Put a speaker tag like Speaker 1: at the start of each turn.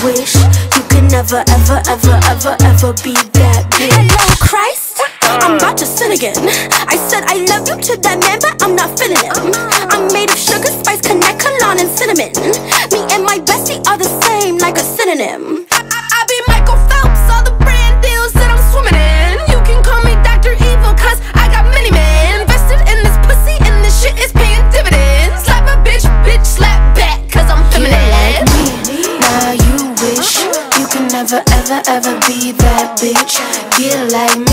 Speaker 1: wish you could never, ever, ever, ever, ever be that bitch. Hello, Christ, I'm about to sin again. I said I love you to that man, but I'm not feeling him. I'm made of sugar, spice, connect, cologne, and cinnamon. Me and my bestie are the same, like a synonym. I be Michael Phelps, all the brand deals that I'm swimming in. You can call me Dr. Evil, cause I got many men invested in this pussy, and this shit is paying dividends. Slap a bitch, bitch, slap back, cause I'm feminine. Like me, now you wish you can never, ever, ever be that bitch. Get like me.